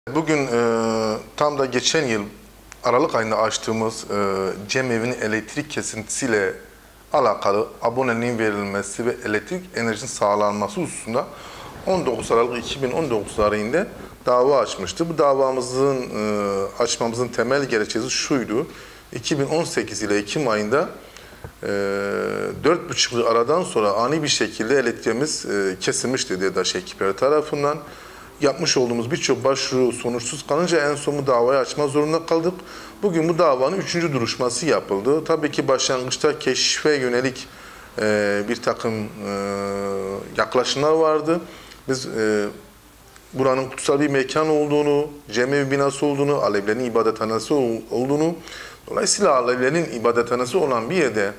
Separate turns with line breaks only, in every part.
Bugün tam da geçen yıl Aralık ayında açtığımız cemevinin elektrik kesintisiyle alakalı aboneliğin verilmesi ve elektrik enerjisinin sağlanması hususunda 19 Aralık 2019 tarihinde dava açmıştı. Bu davamızın açmamızın temel gerekçesi şuydu. 2018 ile Ekim ayında 4,5 yıl aradan sonra ani bir şekilde elektriğimiz kesilmişti DEDAŞ ekipleri tarafından. Yapmış olduğumuz birçok başvuru sonuçsuz kalınca en son bu davayı açma zorunda kaldık. Bugün bu davanın 3. duruşması yapıldı. Tabii ki başlangıçta keşfe yönelik bir takım yaklaşımlar vardı. Biz buranın kutsal bir mekan olduğunu, cemevi binası olduğunu, Alevilerin ibadethanesi olduğunu, dolayısıyla Alevilerin ibadethanesi olan bir yerde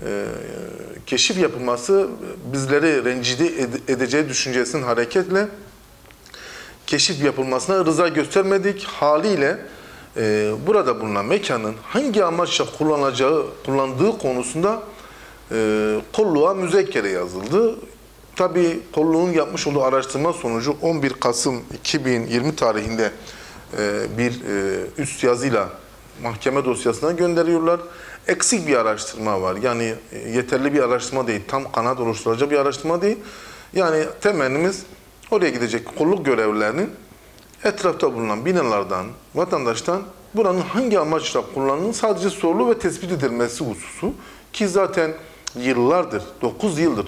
keşif yapılması bizleri rencide edeceği düşüncesinin hareketle keşif yapılmasına rıza göstermedik. Haliyle burada bulunan mekanın hangi amaçla kullandığı konusunda kolluğa müzekkere yazıldı. Tabii kolluğun yapmış olduğu araştırma sonucu 11 Kasım 2020 tarihinde bir üst yazıyla mahkeme dosyasına gönderiyorlar. Eksik bir araştırma var. Yani yeterli bir araştırma değil. Tam kanaat oluşturacak bir araştırma değil. Yani temennimiz oraya gidecek kolluk görevlilerinin etrafta bulunan binalardan, vatandaştan buranın hangi amaçla kullanıldığını sadece sorulu ve tespit edilmesi hususu ki zaten yıllardır, 9 yıldır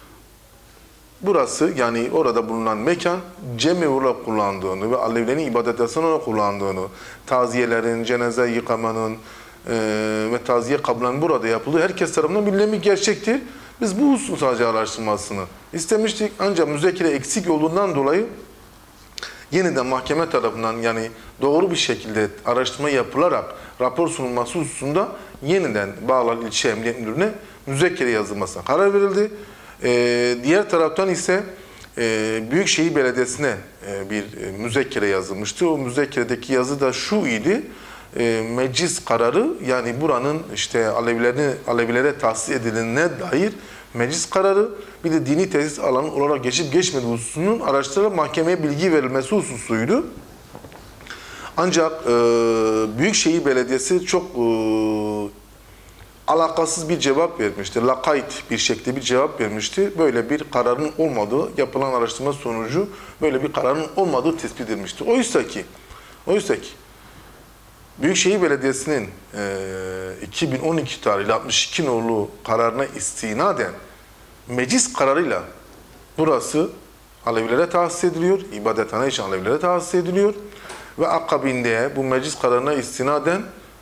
burası yani orada bulunan mekan cemevi olarak kullandığını ve Alevilerin ibadethanesi olarak kullandığını, taziyelerin, cenaze yıkamanın ve taziye kabulünün burada yapıldığı herkes tarafından bilinen bir gerçektir. Biz bu hususun sadece araştırmasını istemiştik ancak müzekkere eksik olduğundan dolayı yeniden mahkeme tarafından yani doğru bir şekilde araştırma yapılarak rapor sunulması hususunda yeniden Bağlar İlçe Emniyet Müdürlüğü'ne müzekkere yazılmasına karar verildi. Diğer taraftan ise Büyükşehir Belediyesi'ne bir müzekkere yazılmıştı. O müzekkeredeki yazı da şu idi. Meclis kararı yani buranın işte Alevilere tahsis edilene dair meclis kararı bir de dini tesis alanı olarak geçip geçmediği hususunun araştırılıp mahkemeye bilgi verilmesi hususuydu. Ancak Büyükşehir Belediyesi çok alakasız bir cevap vermişti. Lakayt bir şekilde bir cevap vermişti. Böyle bir kararın olmadığı, yapılan araştırma sonucu böyle bir kararın olmadığı tespit edilmişti. Oysa ki Büyükşehir Belediyesi'nin 2012 tarihli 62 nolu kararına istinaden meclis kararıyla burası Alevilere tahsis ediliyor, ibadethane için Alevilere tahsis ediliyor ve akabinde bu meclis kararına istinaden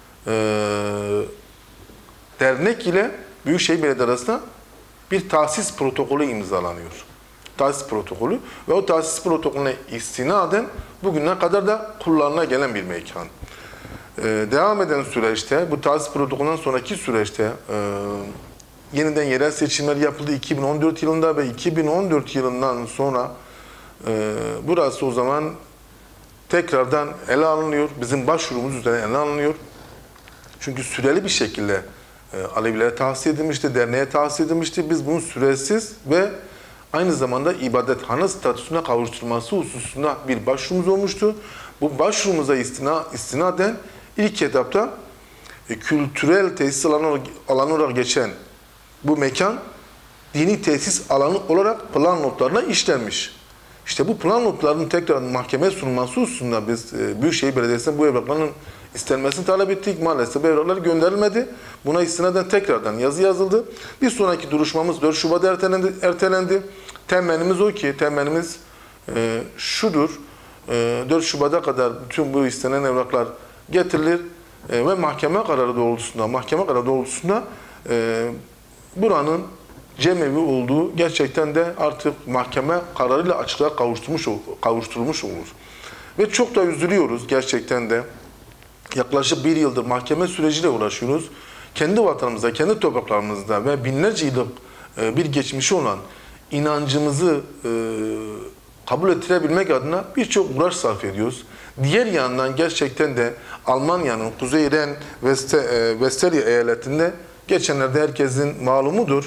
dernek ile Büyükşehir Belediyesi arasında bir tahsis protokolü imzalanıyor. Tahsis protokolü ve o tahsis protokolüne istinaden bugüne kadar da kullanıla gelen bir mekan. Devam eden süreçte, bu tahsis protokolünden sonraki süreçte yeniden yerel seçimler yapıldı 2014 yılında ve 2014 yılından sonra burası o zaman tekrardan ele alınıyor. Bizim başvurumuz üzerine ele alınıyor. Çünkü süreli bir şekilde Alevilere tahsis edilmişti, derneğe tahsis edilmişti. Biz bunun süresiz ve aynı zamanda ibadethane statüsüne kavuşturulması hususunda bir başvurumuz olmuştu. Bu başvurumuza istinaden ilk etapta kültürel tesis alanı olarak geçen bu mekan dini tesis alanı olarak plan notlarına işlenmiş. İşte bu plan notlarının tekrar mahkemeye sunulması hususunda biz Büyükşehir Belediyesi'ne bu evrakların istenmesini talep ettik. Maalesef bu evraklar gönderilmedi. Buna istinaden tekrardan yazı yazıldı. Bir sonraki duruşmamız 4 Şubat'ta ertelendi. Temennimiz o ki, temennimiz şudur. 4 Şubat'a kadar bütün bu istenen evraklar getirilir ve mahkeme kararı doğrultusunda buranın cemevi olduğu gerçekten de artık mahkeme kararıyla açıklığa kavuşturulmuş olur. Ve çok da üzülüyoruz gerçekten de. Yaklaşık 1 yıldır mahkeme süreciyle uğraşıyoruz. Kendi vatanımızda, kendi topraklarımızda ve binlerce yıllık bir geçmişi olan inancımızı kabul ettirebilmek adına birçok uğraş sarf ediyoruz. Diğer yandan gerçekten de Almanya'nın Kuzey Ren Westfalia eyaletinde geçenlerde herkesin malumudur.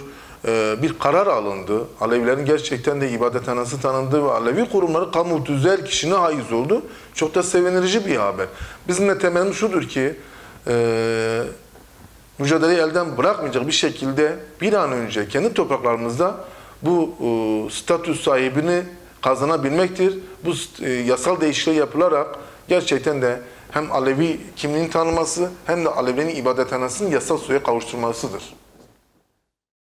bir karar alındı. Alevilerin gerçekten de ibadethanesi tanındı ve Alevi kurumları kamu 30'er kişinin haiz oldu. Çok da sevindirici bir haber. Bizim de temelimiz şudur ki mücadeleyi elden bırakmayacak bir şekilde bir an önce kendi topraklarımızda bu statü sahibini kazanabilmektir. Bu yasal değişiklik yapılarak gerçekten de hem Alevi kimliğin tanınması hem de Alevilerin ibadethanesinin yasal suya kavuşturmasıdır.